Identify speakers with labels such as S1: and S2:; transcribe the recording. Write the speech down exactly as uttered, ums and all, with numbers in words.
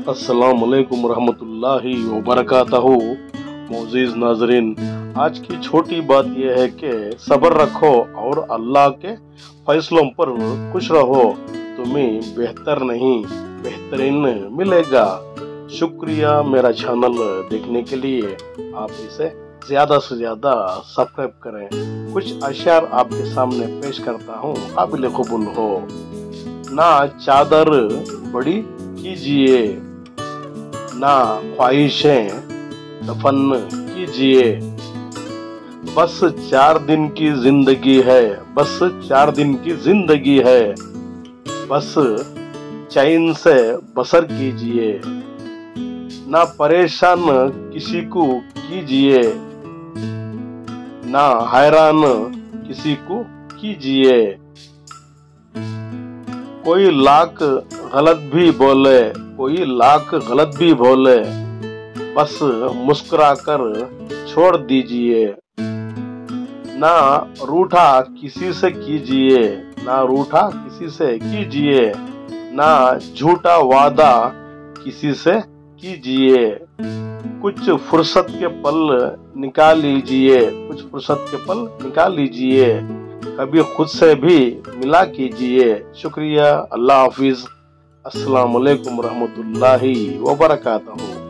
S1: अस्सलाम वालेकुम रहमतुल्लाहि व बरकातहू। मोअज़्ज़िज़ नाज़रीन, आज की छोटी बात यह है कि सब्र रखो और अल्लाह के फैसलों पर खुश रहो, तुम्हें बेहतर नहीं बेहतरीन मिलेगा। शुक्रिया मेरा चैनल देखने के लिए। आप इसे ज्यादा से ज्यादा सब्सक्राइब करें। कुछ अशार आपके सामने पेश करता हूँ, काबिल कबूल हो। ना चादर बड़ी कीजिए, ना ख्वाहिशें दफन कीजिए। बस चार दिन की जिंदगी है, बस चार दिन की जिंदगी है। बस चैन से बसर कीजिए, ना परेशान किसी को कीजिए, ना हैरान किसी को कीजिए। कोई लाख गलत भी बोले, कोई लाख गलत भी बोले, बस मुस्कुराकर छोड़ दीजिए। ना रूठा किसी से कीजिए, ना रूठा किसी से कीजिए, ना झूठा वादा किसी से कीजिए। कुछ फुर्सत के पल निकाल लीजिए, कुछ फुर्सत के पल निकाल लीजिए। कभी खुद से भी मिला कीजिए। शुक्रिया। अल्लाह हाफिज। अस्सलाम वालेकुम रहमतुल्लाहि व बरकातहू।